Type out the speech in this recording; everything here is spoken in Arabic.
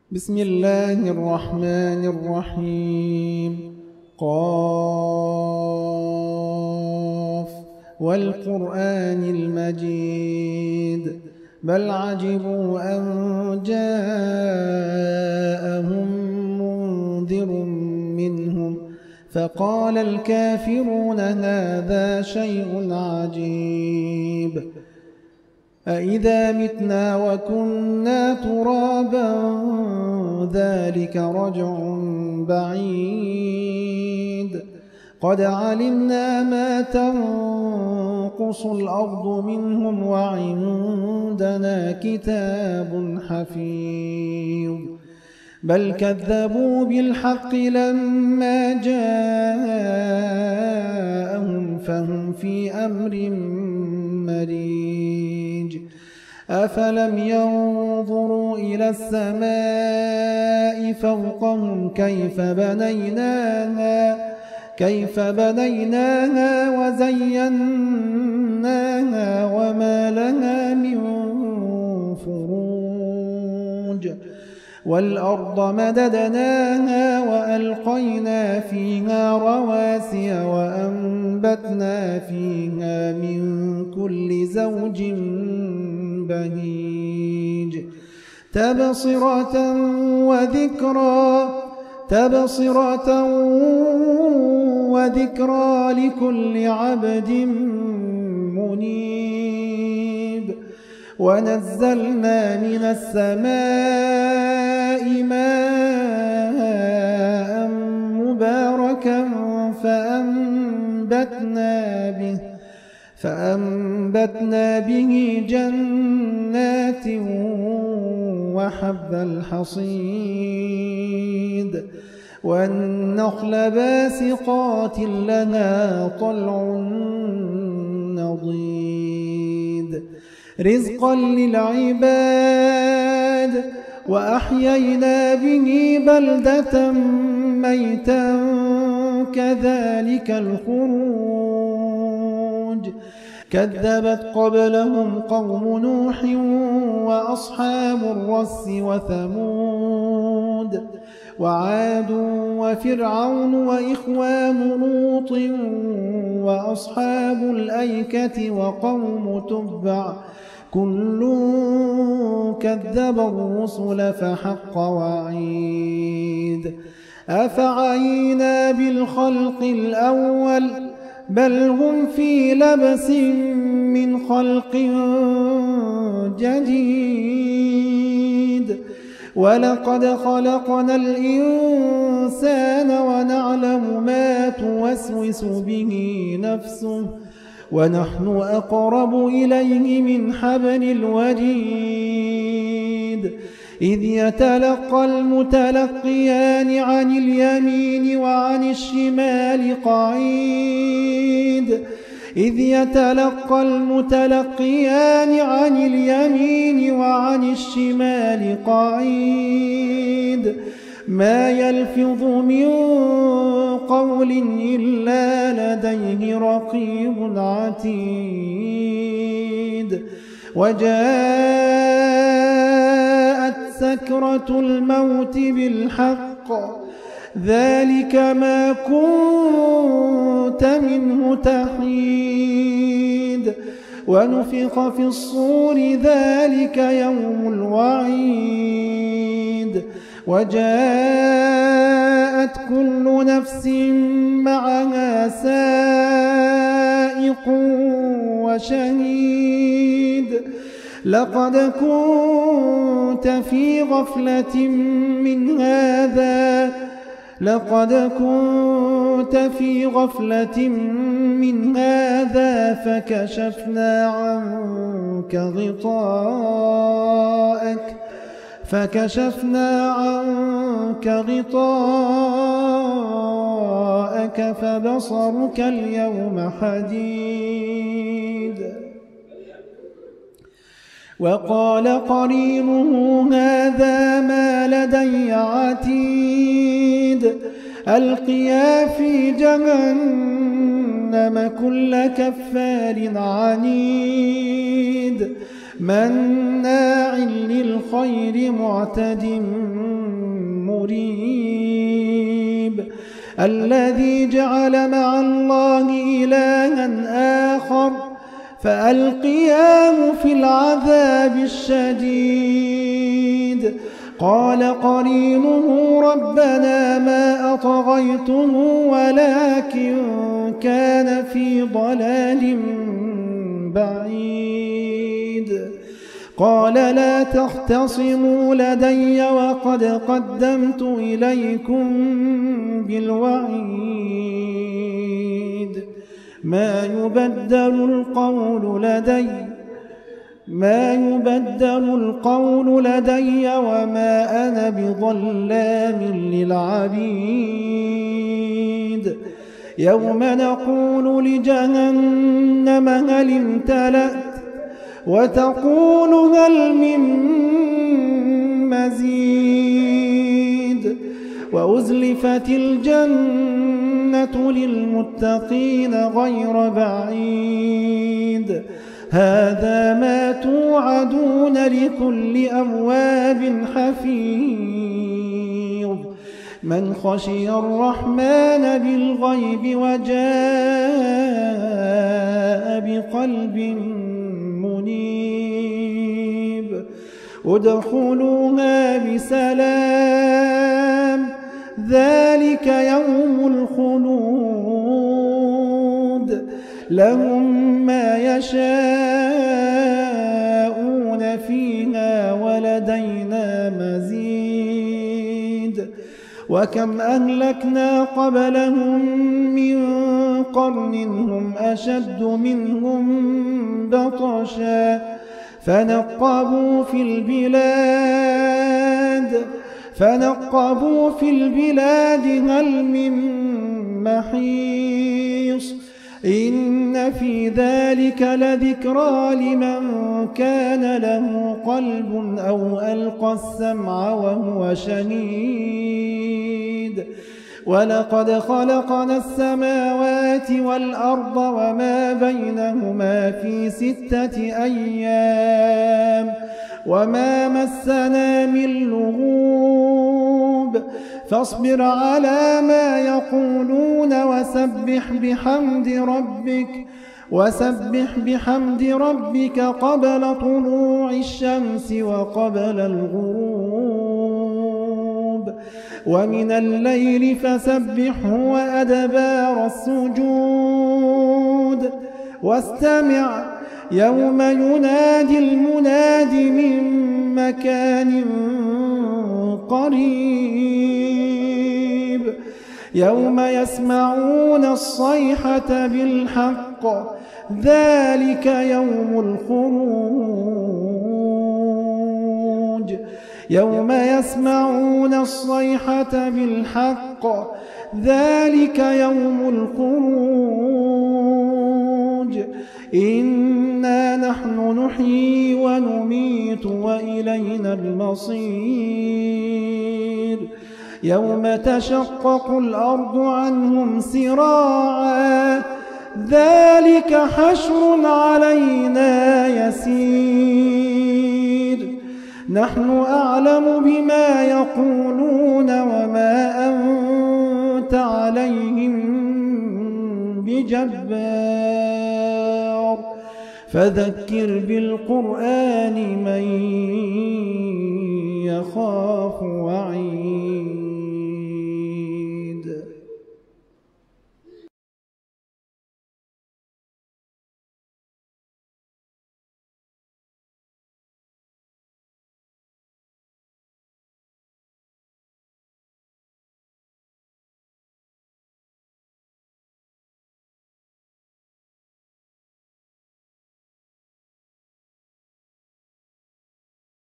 بسم الله الرحمن الرحيم. قاف والقرآن المجيد بل عجبوا أن جاءهم منذر منهم فقال الكافرون هذا شيء عجيب أإذا متنا وكنا ترابا ذلك رجع بعيد قد علمنا ما تنقص الأرض منهم وعندنا كتاب حفيظ بل كذبوا بالحق لما جاءهم فهم في أمر مريج أفلم ينظروا إلى السماء فوقهم كيف بنيناها وزيناها وما لها من فروج والأرض مددناها وألقينا فيها رواسي وأنبتنا فيها من كل زوج بهيج تبصرة وذكرى لكل عبد منيب ونزلنا من السماء ماء مباركا فأنبتنا به جنات وحب الحصيد والنخل باسقات لها طلع نضيد رزقا للعباد وأحيينا به بلدة ميتا كذلك الخروج كذبت قبلهم قوم نوح وأصحاب الرس وثمود وعاد وفرعون وإخوان لوط وأصحاب الأيكة وقوم تبع كل كذب الرسل فحق وعيد أفعينا بالخلق الأول بل هم في لبس من خلق جديد ولقد خلقنا الإنسان ونعلم ما توسوس به نفسه ونحن أقرب إليه من حبل الوريد إذ يتلقى المتلقيان عن اليمين وعن الشمال قعيد إذ يتلقى المتلقيان عن اليمين وعن الشمال قعيد ما يلفظ من قول إلا لديه رقيب عتيد وجاءت سكرة الموت بالحق ذلك ما كنت منه تحيد ونفخ في الصور ذلك يوم الوعيد وجاءت كل نفس معها سائق وشهيد لقد كنت في غفلة من هذا فكشفنا عنك غطاءك فبصرك اليوم حديد وقال قرينه هذا ما لدي عتيد ألقيا في جهنم كل كفار عنيد مناع للخير معتد مريب الذي جعل مع الله إلها آخر فألقياه في العذاب الشديد قال قرينه ربنا ما أطغيته ولكن كان في ضلال بعيد قال لا تختصموا لدي وقد قدمت إليكم بالوعيد ما يبدل القول لدي وما أنا بظلام للعبيد يوم نقول لجهنم هل امتلأت وتقول هل من مزيد وأزلفت الجنة للمتقين غير بعيد هذا ما توعدون لكل أواب حفيظ من خشي الرحمن بالغيب وجاء بقلب منيب ادخلوها بسلام ذلك يوم الخلود لهم ما يشاءون فيها ولدينا مزيد وكم أهلكنا قبلهم من قرن هم أشد منهم بطشا فنقبوا في البلاد هل من محيص إن في ذلك لذكرى لمن كان له قلب أو ألقى السمع وهو شهيد ولقد خلقنا السماوات والأرض وما بينهما في 6 أيام وما مسنا من لغوب فاصبر على ما يقولون وسبح بحمد ربك قبل طلوع الشمس وقبل الغروب ومن الليل فسبحه وأدبار السجود واستمع يوم ينادي المناد من مكان قريب يوم يسمعون الصيحة بالحق ذلك يوم الخروج يوم يسمعون الصيحة بالحق ذلك يوم الخروج إنا نحن نحيي ونميت وإلينا المصير يوم تشقق الأرض عنهم سراعا ذلك حشر علينا يسير نحن أعلم بما يقولون وما أنت عليهم بجبار فذكر بالقرآن من يخاف وعيد